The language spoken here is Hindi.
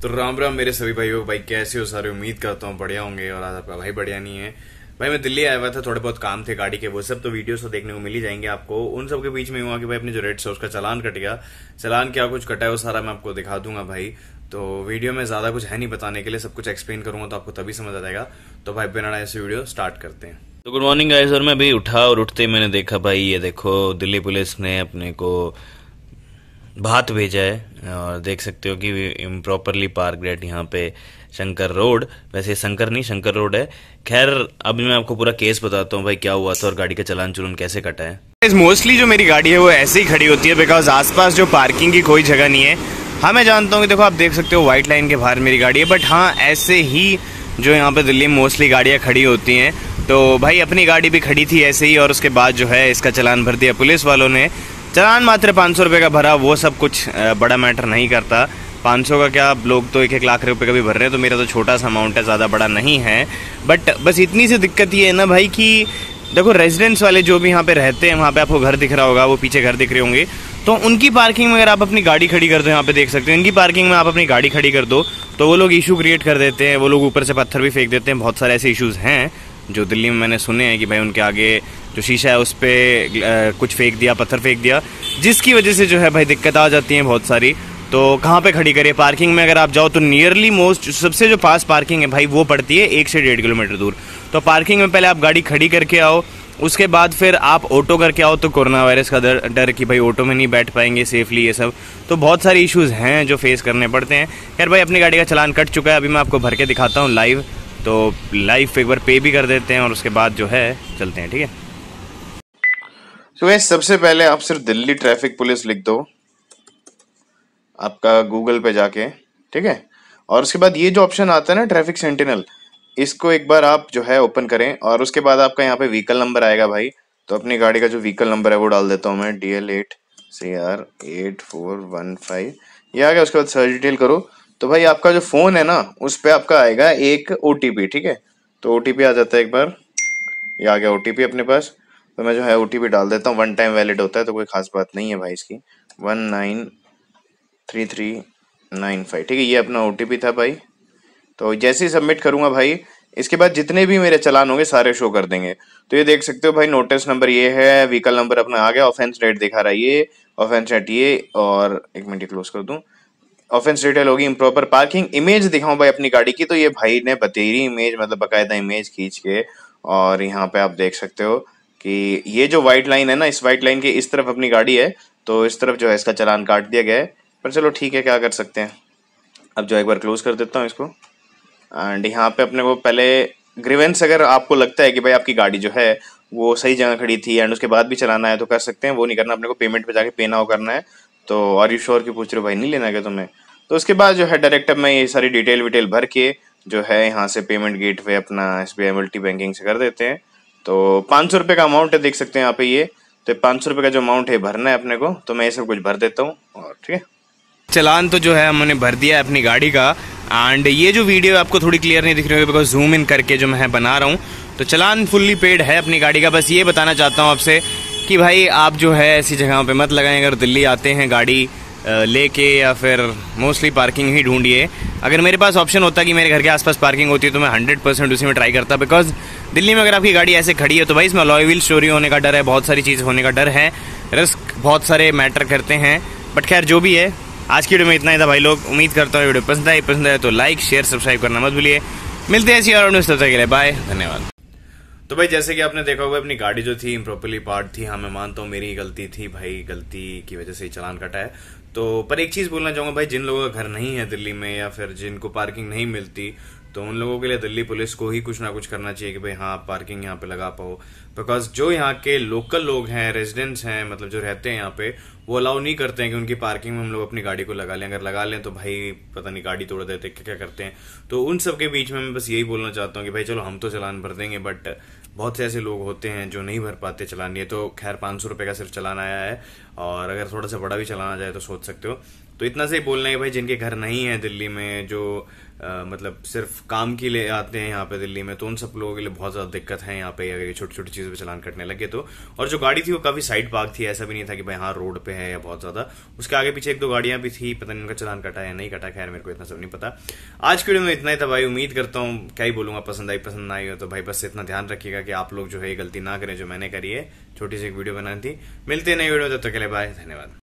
तो राम राम मेरे सभी भाइयों। भाई कैसे हो सारे? उम्मीद करता हूँ बढ़िया होंगे। और आज आपका भाई बढ़िया नहीं है। भाई मैं दिल्ली आया हुआ था, थोड़े बहुत काम थे गाड़ी के, वो सब तो वीडियोस तो देखने को मिल ही जाएंगे आपको। उन सब के बीच में हुआ कि भाई अपने जो रेट से उसका चालान कट गया। चालान क्या कुछ कटा है वो सारा मैं आपको दिखा दूंगा भाई। तो वीडियो में ज्यादा कुछ है नहीं बताने के लिए, सब कुछ एक्सप्लेन करूंगा तो आपको तभी समझ आ जाएगा। तो भाई बिना ऐसे वीडियो स्टार्ट करते हैं। तो गुड मॉर्निंग गाइस। और मैं अभी उठा और उठते ही मैंने देखा भाई, ये देखो दिल्ली पुलिस ने अपने को भात भेजा है। और देख सकते हो कि इम्प्रॉपरली पार्क एट यहाँ पे शंकर रोड, वैसे शंकर नहीं शंकर रोड है। खैर अभी मैं आपको पूरा केस बताता हूँ भाई क्या हुआ था और गाड़ी का चालान चुलन कैसे कटा है। मोस्टली जो मेरी गाड़ी है वो ऐसे ही खड़ी होती है बिकॉज आसपास जो पार्किंग की कोई जगह नहीं है। हाँ मैं जानता हूँ कि देखो आप देख सकते हो व्हाइट लाइन के बाहर मेरी गाड़ी है, बट हाँ ऐसे ही जो यहाँ पे दिल्ली में मोस्टली गाड़ियाँ खड़ी होती हैं। तो भाई अपनी गाड़ी भी खड़ी थी ऐसे ही, और उसके बाद जो है इसका चालान भर दिया पुलिस वालों ने। चालान मात्र 500 रुपये का भरा, वो सब कुछ बड़ा मैटर नहीं करता। 500 का क्या, लोग तो 1-1 लाख रुपए का भी भर रहे हैं, तो मेरा तो छोटा सा अमाउंट है, ज़्यादा बड़ा नहीं है। बट बस इतनी सी दिक्कत ये है ना भाई कि देखो रेजिडेंट्स वाले जो भी यहाँ पे रहते हैं, वहाँ पे आपको घर दिख रहा होगा, वो पीछे घर दिख रहे होंगे, तो उनकी पार्किंग में अगर आप अपनी गाड़ी खड़ी कर दो, यहाँ पे देख सकते हो इनकी पार्किंग में आप अपनी गाड़ी खड़ी कर दो तो वो लोग इशू क्रिएट कर देते हैं। वो लोग ऊपर से पत्थर भी फेंक देते हैं। बहुत सारे ऐसे इशूज़ हैं जो दिल्ली में मैंने सुने हैं कि भाई उनके आगे जो शीशा है उस पर कुछ फेंक दिया, पत्थर फेंक दिया, जिसकी वजह से जो है भाई दिक्कत आ जाती है बहुत सारी। तो कहाँ पे खड़ी करिए पार्किंग में? अगर आप जाओ तो नियरली मोस्ट सबसे जो पास पार्किंग है भाई वो पड़ती है 1 से 1.5 किलोमीटर दूर। तो पार्किंग में पहले आप गाड़ी खड़ी करके आओ, उसके बाद फिर आप ऑटो करके आओ। तो कोरोना वायरस का डर कि भाई ऑटो में नहीं बैठ पाएंगे सेफली, ये सब तो बहुत सारे इश्यूज़ हैं जो फेस करने पड़ते हैं। खैर भाई अपनी गाड़ी का चालान कट चुका है, अभी मैं आपको भर के दिखाता हूँ लाइव। तो लाइव एक बार पे भी कर देते हैं और उसके बाद जो है चलते हैं, ठीक है। तो गाइस सबसे पहले आप सिर्फ दिल्ली ट्रैफिक पुलिस लिख दो आपका गूगल पे जाके, ठीक है। और उसके बाद ये जो ऑप्शन आता है ना ट्रैफिक सेंटिनल, इसको एक बार आप जो है ओपन करें और उसके बाद आपका यहाँ पे व्हीकल नंबर आएगा भाई। तो अपनी गाड़ी का जो व्हीकल नंबर है वो डाल देता हूँ मैं, DL8CR8415, ये आ गया। उसके बाद सर्च डिटेल करो तो भाई आपका जो फोन है ना उस पर आपका आएगा एक OTP, ठीक है। तो OTP आ जाता है एक बार, ये आ गया OTP अपने पास। तो मैं जो है OTP डाल देता हूँ, 1 टाइम वैलिड होता है तो कोई खास बात नहीं है भाई इसकी। 193395, ठीक है, ये अपना OTP था भाई। तो जैसे ही सबमिट करूंगा भाई, इसके बाद जितने भी मेरे चालान होंगे सारे शो कर देंगे। तो ये देख सकते हो भाई, नोटिस नंबर ये है, व्हीकल नंबर अपना आ गया, ऑफेंस रेट दिखा रहा है ये, ऑफेंस रेट ये, और एक मिनट क्लोज कर दूं। ऑफेंस डिटेल होगी इम्प्रॉपर पार्किंग। इमेज दिखाऊं भाई अपनी गाड़ी की, तो ये भाई ने बतेरी इमेज, मतलब बकायदा इमेज खींच के, और यहाँ पे आप देख सकते हो कि ये जो व्हाइट लाइन है ना, इस व्हाइट लाइन के इस तरफ अपनी गाड़ी है, तो इस तरफ जो है इसका चालान काट दिया गया है। पर चलो ठीक है, क्या कर सकते हैं। अब जो एक बार क्लोज कर देता हूँ इसको। एंड यहाँ पे अपने को पहले ग्रीवेंस, अगर आपको लगता है कि भाई आपकी गाड़ी जो है वो सही जगह खड़ी थी एंड उसके बाद भी चलाना है तो कर सकते हैं। वो नहीं करना, अपने को पेमेंट पे जाके पे नाउ करना है। तो आर यू श्योर की पूछ रहे हो भाई, नहीं लेना क्या तुम्हें? तो उसके बाद जो है डायरेक्ट अब मैं ये सारी डिटेल विटेल भर के जो है यहाँ से पेमेंट गेटवे अपना SBI मल्टी बैंकिंग से कर देते हैं। तो 500 रुपये का अमाउंट है, देख सकते हैं यहाँ पे ये। तो 500 रुपये का जो अमाउंट है भरना है अपने को, तो मैं ये सब कुछ भर देता हूँ और ठीक है। चालान तो जो है हमने भर दिया है अपनी गाड़ी का। एंड ये जो वीडियो आपको थोड़ी क्लियर नहीं दिख रही होगी बिकॉज जूम इन करके जो मैं बना रहा हूँ। तो चालान फुल्ली पेड है अपनी गाड़ी का। बस ये बताना चाहता हूँ आपसे कि भाई आप जो है ऐसी जगहों पे मत लगाएं। अगर दिल्ली आते हैं गाड़ी लेके, या फिर मोस्टली पार्किंग ही ढूंढिए। अगर मेरे पास ऑप्शन होता कि मेरे घर के आसपास पार्किंग होती है तो मैं 100% उसी में ट्राई करता। बिकॉज दिल्ली में अगर आपकी गाड़ी ऐसे खड़ी है तो भाई इसमें अलॉय व्हील चोरी होने का डर है, बहुत सारी चीज़ होने का डर है, रिस्क बहुत सारे मैटर करते हैं। बट खैर जो भी है, आज की वीडियो में इतना ही था भाई लोग। उम्मीद करता हूँ वीडियो पसंद आए तो लाइक शेयर सब्सक्राइब करना मत भूलिए। मिलते हैं ऐसी और न्यूज़, तब तक के लिए बाय, धन्यवाद। तो भाई जैसे कि आपने देखा होगा अपनी गाड़ी जो थी इम्प्रॉपरली पार्क थी। हाँ मैं मानता हूँ मेरी गलती थी भाई, गलती की वजह से ही चालान कटा है। तो पर एक चीज बोलना चाहूंगा भाई, जिन लोगों का घर नहीं है दिल्ली में या फिर जिनको पार्किंग नहीं मिलती, तो उन लोगों के लिए दिल्ली पुलिस को ही कुछ ना कुछ करना चाहिए कि भाई हाँ पार्किंग यहाँ पे लगा पाओ। बिकॉज जो यहाँ के लोकल लोग हैं, रेजिडेंट्स हैं, मतलब जो रहते हैं यहाँ पे, वो अलाउ नहीं करते हैं कि उनकी पार्किंग में हम लोग अपनी गाड़ी को लगा लें। अगर लगा लें तो भाई पता नहीं गाड़ी तोड़ देते, क्या क्या करते हैं। तो उन सब के बीच में मैं बस यही बोलना चाहता हूँ कि भाई चलो हम तो चालान भर देंगे, बट बहुत से ऐसे लोग होते हैं जो नहीं भर पाते चालान। ये तो खैर 500 रुपये का सिर्फ चालान आया है, और अगर थोड़ा सा बड़ा भी चालान आ जाए तो सोच सकते हो। तो इतना से ही बोलना है भाई, जिनके घर नहीं है दिल्ली में, जो मतलब सिर्फ काम के लिए आते हैं यहाँ पे दिल्ली में, तो उन सब लोगों के लिए बहुत ज्यादा दिक्कत है यहाँ पे, अगर ये छोटी छोटी चीजों पे चलान कटने लगे तो। और जो गाड़ी थी वो काफी साइड पार्क थी, ऐसा भी नहीं था कि भाई हाँ रोड पे है या बहुत ज्यादा, उसके आगे पीछे एक दो गाड़ियां भी थी, पता नहीं उनका चलान कटा या नहीं कटा, खैर मेरे को इतना सब नहीं पता। आज की वीडियो में इतना ही था भाई, उम्मीद करता हूँ, क्या ही बोलूंगा, पसंद आई पसंद ना आई हो तो भाई बस इतना ध्यान रखिएगा कि आप लोग जो है गलती ना करें जो मैंने करी है, छोटी सी एक वीडियो बनानी थी। मिलते हैं नई वीडियो, तब तक के लिए बाय, धन्यवाद।